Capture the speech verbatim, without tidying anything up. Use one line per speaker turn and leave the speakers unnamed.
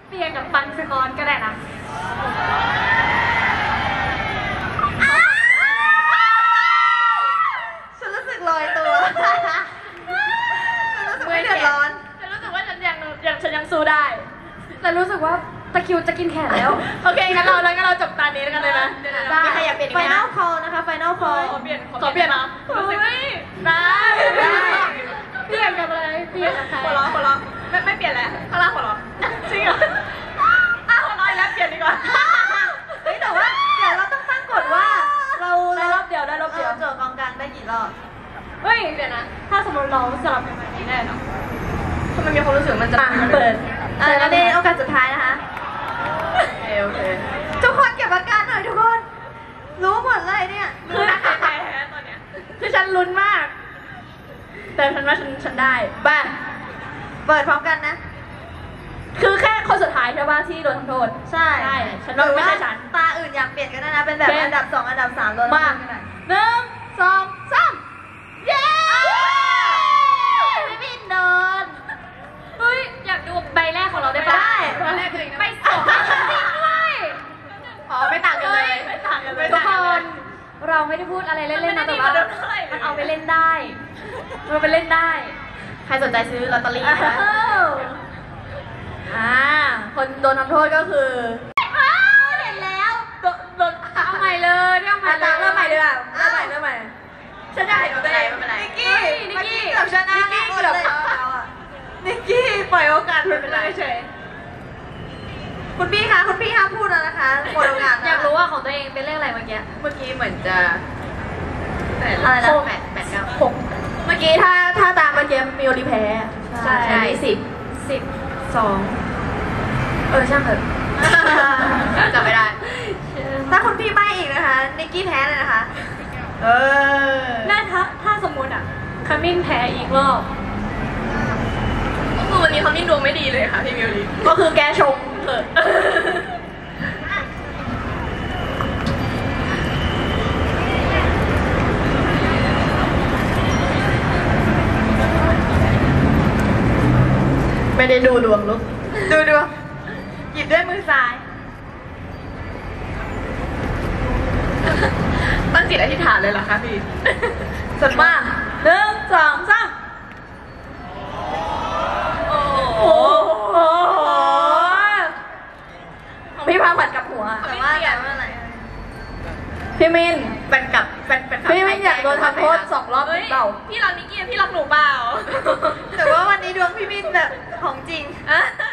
เปลี่ยนกับปันสกอนก็ได้นะ
ฉันรู้สึกลอยตัวฉันรู้สึกไม่เดือดร้อน
ฉันรู้สึกว่าฉันยังยังฉันยังสู้ได้แต่รู้สึกว่าตะคิวจะกินแขนแล้วโอเคงั้นเราแล้วงั้นเราจบตานี้กันเลยนะ
ได้มีใครอยากเปลี่ยนไหม Final Call นะคะ Final Call
ขอเปลี่ยนขอเปลี่ยนนะเฮ้ยได้เปลี่ยนกับอะไรเปลี่ยนกับใคร
หัวเราะหัวเราะไม่ไม่เปลี่ยนแล้วข้างล่างหัวเราะจริงเหรออ้าวหัวเราะแล้วเปลี่ยนดีกว่า
เฮ้ยแต่ว่าเดี๋ยวเราต้องตั้งกฎว่าเรา
ได้รอบเดียวได้รอบเดียว
โจทย์กองกลางได้กี่รอบ
เฮ้ยเดี๋ยวนะถ้าสมมติเราสลับกันแบบนี้ได้เนาะ
ทำไมมีความรู้สึกมันจะ
เปิดเออแล้วในโอกาสสุดท้ายนะคะ
โอเคโอเค
ทุกคนเก็บอาการหน่อยทุกคนรู้หมดเลยเนี่ย
คือแพ้ตอนเนี้ย
คือฉันลุ้นมาก แต่ฉันว่าฉันฉันได้บ้า
เปิดพร้อมกันนะ
คือแค่คนสุดท้ายใช่ป่ะที่โดนทำโทษ
ใช่
ใช่ฉันว่าไม่ใช่ฉัน
ตาอื่นอยากเปลี่ยนก็ได้นะเป็นแบบอันดับสองอันดับสามโดน
มา
ก็ได้
หนึ่งสองสามเย้ไม่บินโดนเฮ้ยอยากดูใบแรกของเราได้ปะ
ได้
ตอนแรกคือ
ใบสองจริงด้วย
อ๋อไม่ต่างกันเลยไม่ต่างกันเลย
ทุกคนเราไม่ได้พูดอะไรเล่นๆนะแต่ว่ามันเอาไปเล่นได้มันไปเล่นได้
ใครสนใจซื้อลอตเตอรี่นะคะ
อ่าคนโดนทำโทษก็คือเห็นแล้วโดนโดนเอาใหม่เลยเอาใหม่
มา
เล
ตาม
ย
เริ่มใหม่ดีกว่าเริ่มใหม่เริ่มใหม่
ฉันอยากเห็นตัวเองไม่เป็นไร
นิกกี้
นิกกี้
เกือบชนะ
นิกกี้
เกือบชนะแล้วอะนิกกี้ปล่อยโอกาสไม่เป็นไร
เฉย
คุณพี่คะคุณพี่ห้ามพูดแล้วนะคะหมดโอกาส
อยากรู้ว่าของตัวเองเป็นเลขอะไรเมื่อกี้
เมื่อกี้เหมือนจะแปด
อะไรนะ
แปดแปดเก้า
หก
เมื่อกี้ถ้าถ้าตามเมื่อกี้มีโอลิแพ้
ใช่
ใช่สิบ
สิบสองเออช่างเถอะ
จำไม่ได้
ถ้าคุณพี่ไม่อีกนะคะนิกกี้แพ้เลยนะคะ เออ
แม่ถ้าถ้าสมมติอ่ะคามินแพ้อีกรอบ
ก็คือวันนี้เขานี่ดวงไม่ดีเลยค่ะพี่มิวลี
ก็คือแกชงเถอะ
ไม่ได้ดูดวงลูก
ดูดูหยิบด้วยมือซ้าย
ตั้งจิตอธิษฐานเลยเหรอคะพี่
สุดมากหนึ่งสองสาม
โอ้โห
โอ้โหของพี่พาผัดกับหัวแต่ว่าแต่ว่าอะไร
พี่มิน
แฟนกับแฟนแฟนคลับ
พี่มินอยากโดนทำโทษสองรอบห
เฮ้
รื
ย
อเปล่า
พี่รักนิกกี้พี่รักหนูเปล่า
แต่ว่าวันนี้ดวงพี่มินแบบของจริง
อ่ะ